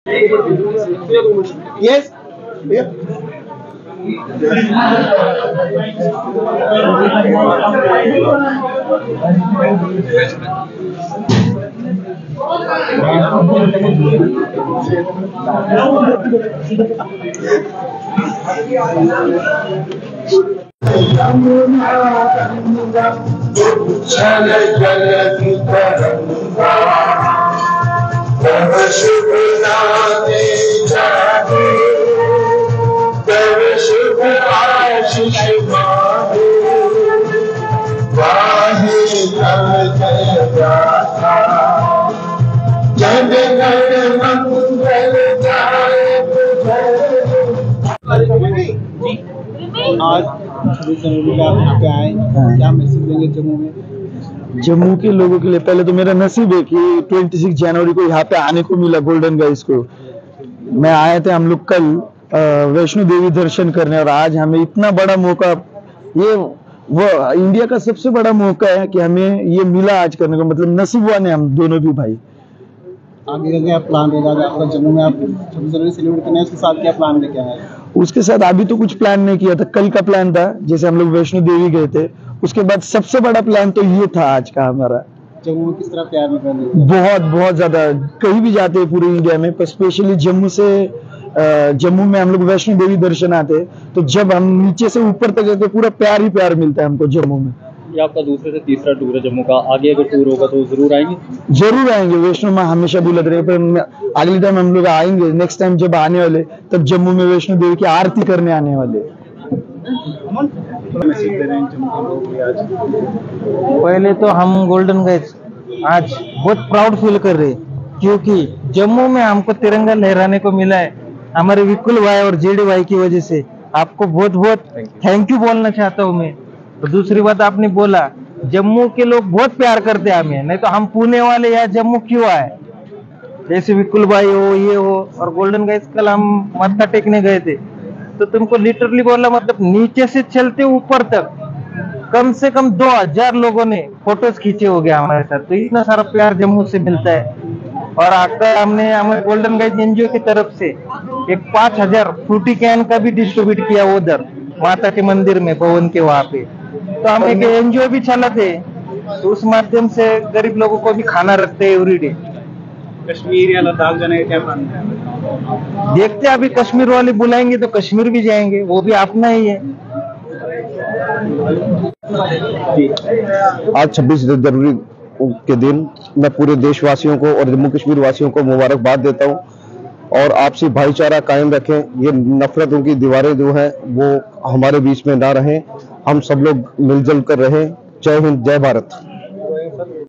Yes. Yeah. आज 26 जनवरी को आप यहाँ पे आए, क्या मैसेज देंगे जम्मू में? जम्मू के लोगों के लिए पहले तो मेरा नसीब है कि 26 जनवरी को यहाँ पे आने को मिला गोल्डन गाइस को। मैं आए थे हम लोग कल वैष्णो देवी दर्शन करने, और आज हमें इतना बड़ा मौका, ये वो इंडिया का सबसे बड़ा मौका है कि हमें ये मिला आज करने को, मतलब नसीबवान है हम दोनों भी भाई। आगे का क्या प्लान रहेगा आपका जम्मू में? आप 26 जनवरी सेलिब्रेट करने उसके साथ क्या प्लान लेके आए? उसके साथ अभी तो कुछ प्लान नहीं किया था, कल का प्लान था, जैसे हम लोग वैष्णो देवी गए थे, उसके बाद सबसे बड़ा प्लान तो ये था आज का हमारा। जम्मू में किस तरह प्यार मिल रहा है? बहुत बहुत ज्यादा, कहीं भी जाते हैं पूरे इंडिया में, पर स्पेशली जम्मू में हम लोग वैष्णो देवी दर्शन आते, तो जब हम नीचे से ऊपर तक जाते पूरा प्यार ही प्यार मिलता है हमको जम्मू में। ये आपका दूसरे से तीसरा टूर है जम्मू का, आगे अगर टूर होगा तो जरूर आएंगे? जरूर आएंगे, वैष्णो में हमेशा बुलत रहे, पर अगली टाइम हम लोग आएंगे, नेक्स्ट टाइम जब आने वाले तब जम्मू में वैष्णो देवी की आरती करने आने वाले। पहले तो हम गोल्डन गाइस आज बहुत प्राउड फील कर रहे हैं, क्योंकि जम्मू में हमको तिरंगा लहराने को मिला है हमारे विकुल भाई और जेडी भाई की वजह से। आपको बहुत बहुत थैंक यू बोलना चाहता हूँ मैं। तो दूसरी बात आपने बोला जम्मू के लोग बहुत प्यार करते हैं हमें, नहीं तो हम पुणे वाले यहाँ जम्मू क्यों आए? जैसे विकुल भाई हो, ये हो, और गोल्डन गाइस कल हम मत्था टेकने गए थे, तो तुमको लिटरली बोला, मतलब नीचे से चलते ऊपर तक कम से कम 2000 लोगों ने फोटोज खींचे हो गया हमारे साथ। तो इतना सारा प्यार जम्मू से मिलता है। और आकर हमने हमारे गोल्डन गाइस एनजीओ की तरफ से एक 5000 फ्रूटी कैन का भी डिस्ट्रीब्यूट किया उधर माता के मंदिर में, भवन के वहां पे। तो हम एक एनजीओ भी चलाते, तो उस माध्यम से गरीब लोगों को भी खाना रखते हैं एवरीडे। कश्मीर या लद्दाख जाने का क्या प्लान है? देखते हैं, अभी कश्मीर वाले बुलाएंगे तो कश्मीर भी जाएंगे, वो भी अपना ही है। आज 26 जनवरी के दिन मैं पूरे देशवासियों को और जम्मू कश्मीर वासियों को मुबारकबाद देता हूं, और आपसी भाईचारा कायम रखें। ये नफरतों की दीवारें जो हैं वो हमारे बीच में ना रहें, हम सब लोग मिलजुल कर रहें। जय हिंद, जय भारत।